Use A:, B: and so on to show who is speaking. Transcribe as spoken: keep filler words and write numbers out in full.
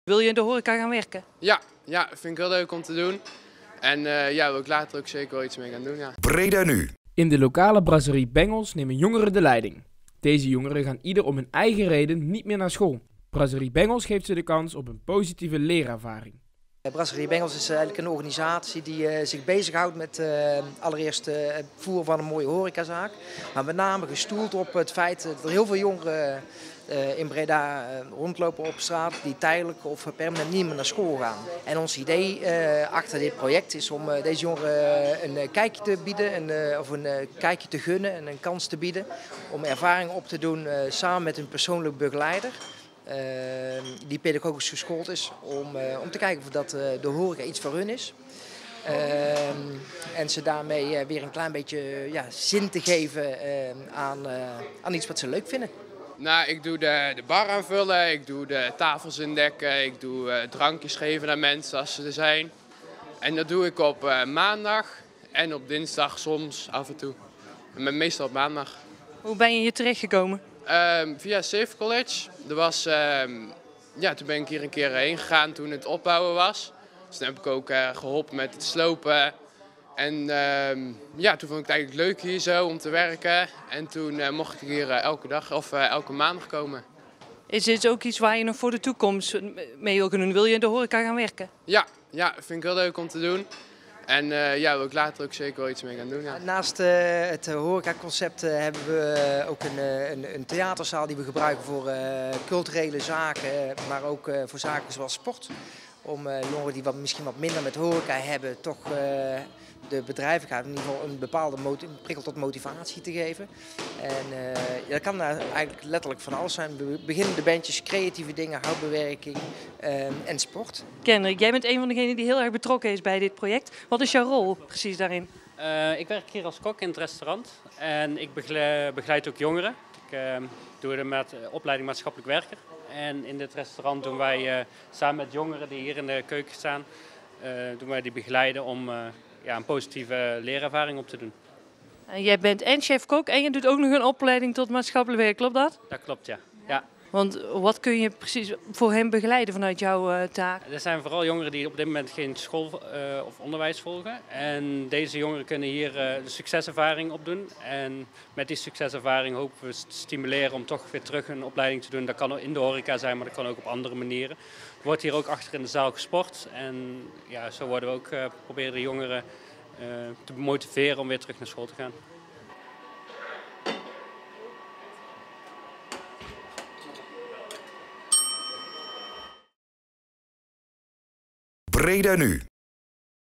A: Wil je in de horeca gaan werken?
B: Ja, ja, vind ik heel leuk om te doen. En uh, ja, wil ik later ook zeker wel iets mee gaan doen, ja.
C: Breda nu.
D: In de lokale brasserie Bengels nemen jongeren de leiding. Deze jongeren gaan ieder om hun eigen reden niet meer naar school. Brasserie Bengels geeft ze de kans op een positieve leerervaring.
E: Brasserie Bengels is eigenlijk een organisatie die uh, zich bezighoudt met uh, allereerst uh, het voeren van een mooie horecazaak. Maar met name gestoeld op het feit dat er heel veel jongeren uh, in Breda uh, rondlopen op straat die tijdelijk of permanent niet meer naar school gaan. En ons idee uh, achter dit project is om uh, deze jongeren uh, een uh, kijkje te bieden, een, uh, of een uh, kijkje te gunnen en een kans te bieden. Om ervaring op te doen uh, samen met een persoonlijk begeleider. Uh, die pedagogisch geschoold is om, uh, om te kijken of dat, uh, de horeca iets voor hun is. Uh, en ze daarmee uh, weer een klein beetje uh, ja, zin te geven uh, aan, uh, aan iets wat ze leuk vinden.
B: Nou, ik doe de, de bar aanvullen, ik doe de tafels indekken, ik doe uh, drankjes geven aan mensen als ze er zijn. En dat doe ik op uh, maandag en op dinsdag soms af en toe. Maar meestal op maandag.
A: Hoe ben je hier terechtgekomen?
B: Uh, via Safe College. Er was, uh, ja, toen ben ik hier een keer heen gegaan toen het opbouwen was. Dus toen heb ik ook uh, geholpen met het slopen. En uh, ja, toen vond ik het eigenlijk leuk hier zo om te werken. En toen uh, mocht ik hier uh, elke dag of uh, elke maandag komen.
A: Is dit ook iets waar je nog voor de toekomst mee wil kunnen doen? Wil je in de horeca gaan werken?
B: Ja, ja, vind ik heel leuk om te doen. En uh, ja, wil ik later ook zeker wel iets mee gaan doen. Ja.
E: Naast uh, het horecaconcept uh, hebben we ook een, een, een theaterzaal die we gebruiken voor uh, culturele zaken, maar ook uh, voor zaken zoals sport. Om uh, jongeren die wat, misschien wat minder met horeca hebben, toch uh, de bedrijvigheid in ieder geval een bepaalde prikkel tot motivatie te geven. En uh, ja, dat kan eigenlijk letterlijk van alles zijn. Beginnende bandjes, creatieve dingen, houtbewerking uh, en sport.
A: Kendrick, jij bent een van degenen die heel erg betrokken is bij dit project. Wat is jouw rol precies daarin?
F: Uh, ik werk hier als kok in het restaurant en ik begeleid, begeleid ook jongeren. Ik uh, doe de met, uh, opleiding maatschappelijk werker. En in dit restaurant doen wij uh, samen met jongeren die hier in de keuken staan, uh, doen wij die begeleiden om uh, ja, een positieve leerervaring op te doen.
A: En jij bent en chef-kok en je doet ook nog een opleiding tot maatschappelijk werk, klopt dat?
F: Dat klopt, ja. ja.
A: Want wat kun je precies voor hen begeleiden vanuit jouw uh, taak?
F: Er zijn vooral jongeren die op dit moment geen school uh, of onderwijs volgen. En deze jongeren kunnen hier uh, de succeservaring opdoen. En met die succeservaring hopen we te stimuleren om toch weer terug een opleiding te doen. Dat kan in de horeca zijn, maar dat kan ook op andere manieren. Er wordt hier ook achter in de zaal gesport. En ja, zo worden we ook, uh, proberen de jongeren uh, te motiveren om weer terug naar school te gaan.
C: Breda nu.